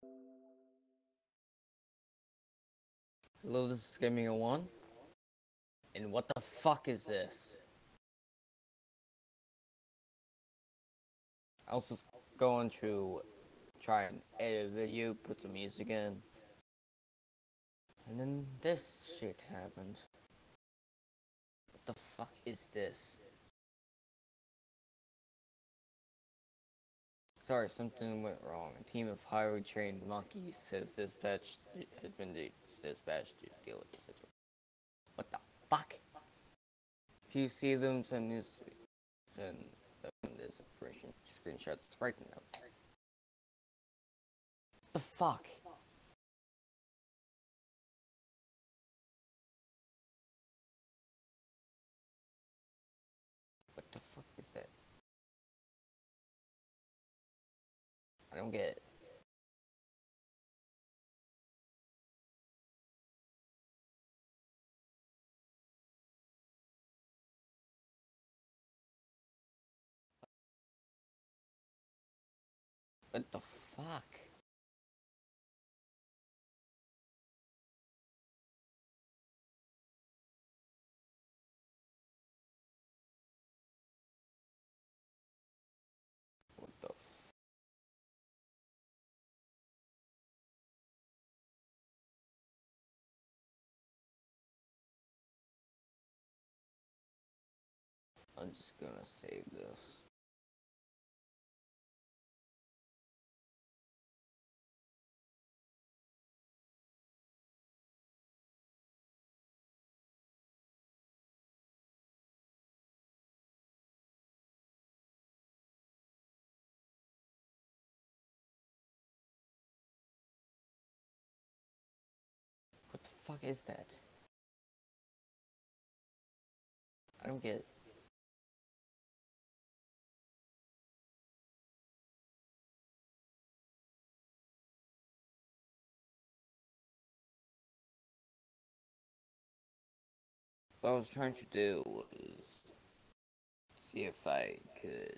Hello, this is Gaming01. And what the fuck is this? I was just going to try and edit a video, put some music in. And then this shit happened. What the fuck is this? Sorry, something went wrong. A team of highly trained monkeys has been dispatched to deal with the situation. What the fuck? If you see them, send this information screenshots right now. What the fuck? What the fuck is that? I don't get it. What the fuck? What the I'm just gonna save this. What the fuck is that? I don't get it. What I was trying to do was see if I could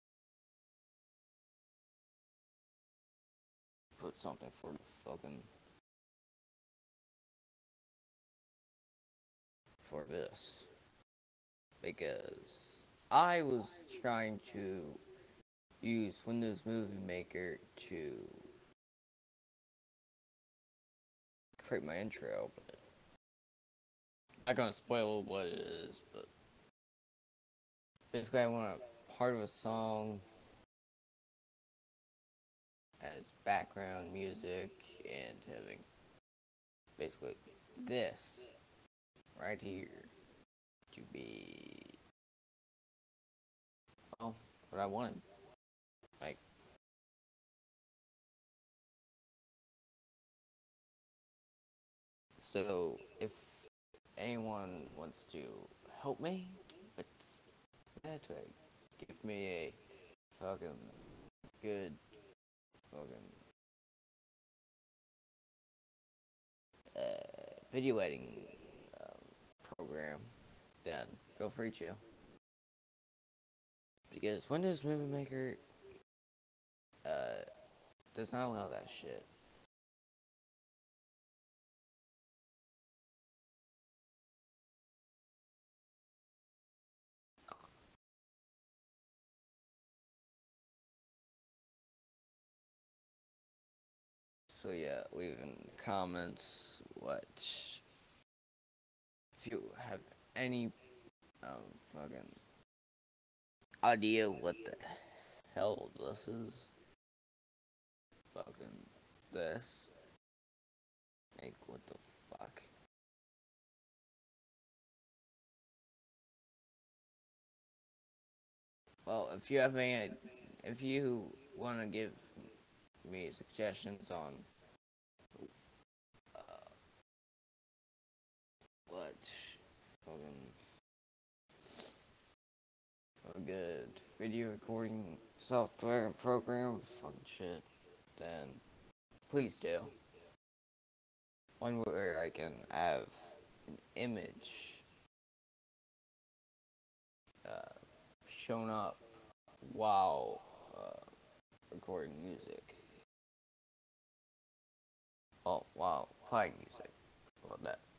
put something for the fucking for this. Because I was trying to use Windows Movie Maker to create my intro, but I'm not gonna spoil what it is, but basically I want a part of a song as background music and having basically this right here to be what I wanted. Like, so if anyone wants to help me, but to give me a fucking good fucking video editing program, then feel free to. Because Windows Movie Maker uh, does not allow that shit. So yeah, leave in comments what if you have any fucking idea what the hell this is. Fucking this. Like, what the fuck? Well, if you want to give me suggestions on uh, what fucking a good video recording software and program, fucking shit, then please do. One where I can have an image uh, shown up while recording music. Oh wow, playing music. How about that?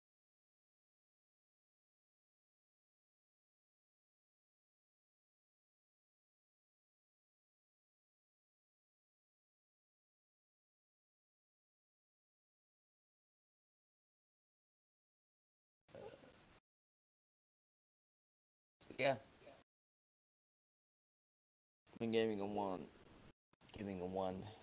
So yeah, been giving a one.